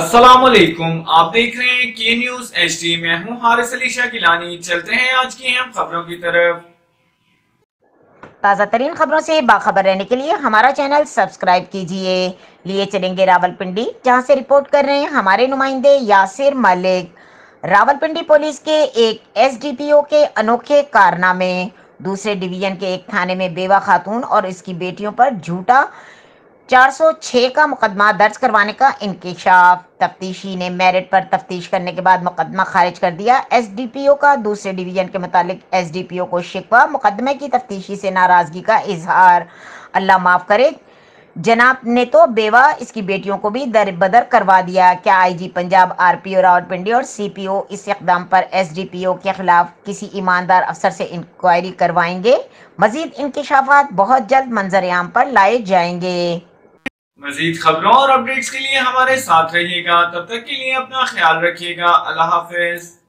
अस्सलामुअलैकुम, आप देख रहे हैं के न्यूज HD। मैं हूं हारिस अली शाह गिलानी। चलते हैं आज की अहम खबरों की तरफ। ताज़ा तरीन खबरों से बाखबर रहने के लिए हमारा चैनल सब्सक्राइब कीजिए। लिए चलेंगे रावलपिंडी, जहां से रिपोर्ट कर रहे हैं हमारे नुमाइंदे यासिर मलिक। रावलपिंडी पुलिस के एक SDPO के अनोखे कारनामे। दूसरे डिवीजन के एक थाने में बेवा खातून और इसकी बेटियों पर झूठा 406 का मुकदमा दर्ज करवाने का इंकशाफ। तफ्तीशी ने मेरिट पर तफ्तीश करने के बाद मुकदमा खारिज कर दिया। SDPO का दूसरे डिवीजन के मुतालिक SDPO को शिकवा, मुकदमे की तफ्तीशी से नाराजगी का इजहार। अल्लाह माफ करे, जनाब ने तो बेवा इसकी बेटियों को भी दरबदर करवा दिया। क्या IG पंजाब, RPO रावलपिंडी और CPO इस इक़दाम पर SDPO के खिलाफ किसी ईमानदार अफसर से इंक्वायरी करवाएंगे? मजीद इंकशाफात बहुत जल्द मंजर-ए-आम पर लाए जाएंगे। मजीद खबरों और अपडेट्स के लिए हमारे साथ रहिएगा। तब तक के लिए अपना ख्याल रखिएगा। अल्लाह हाफिज।